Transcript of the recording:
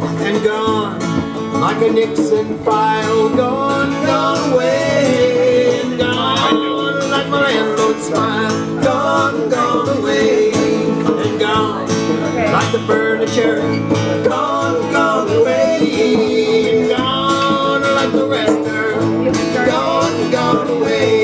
and gone like a Nixon file. Gone, gone away, and gone like my landlord's smile. Gone, gone away, and gone like the furniture. Gone, gone away, and gone like the rest are. Gone, gone away.